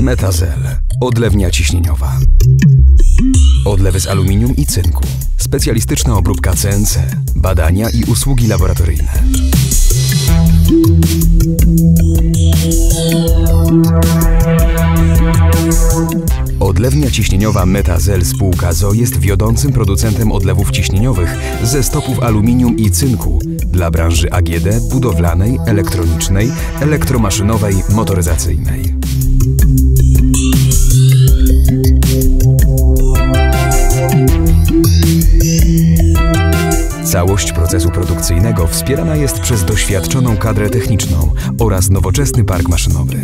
Metazel. Odlewnia ciśnieniowa. Odlewy z aluminium i cynku. Specjalistyczna obróbka CNC. Badania i usługi laboratoryjne. Odlewnia ciśnieniowa Metazel spółka ZO jest wiodącym producentem odlewów ciśnieniowych ze stopów aluminium i cynku dla branży AGD, budowlanej, elektronicznej, elektromaszynowej, motoryzacyjnej. Całość procesu produkcyjnego wspierana jest przez doświadczoną kadrę techniczną oraz nowoczesny park maszynowy.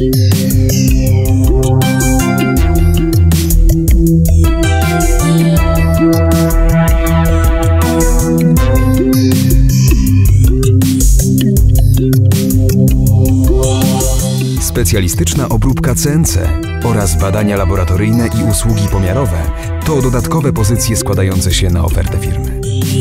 Specjalistyczna obróbka CNC oraz badania laboratoryjne i usługi pomiarowe to dodatkowe pozycje składające się na ofertę firmy.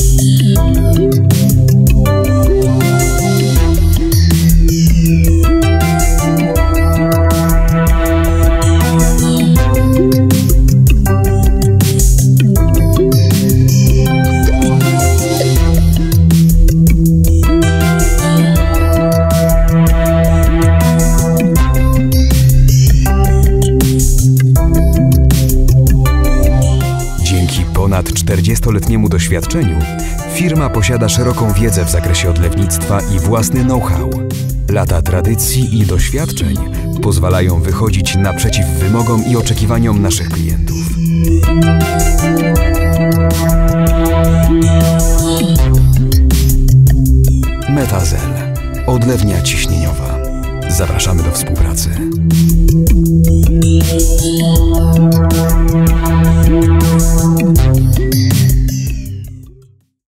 Ponad 40-letniemu doświadczeniu firma posiada szeroką wiedzę w zakresie odlewnictwa i własny know-how. Lata tradycji i doświadczeń pozwalają wychodzić naprzeciw wymogom i oczekiwaniom naszych klientów. Metazel. Odlewnia ciśnieniowa. Zapraszamy do współpracy.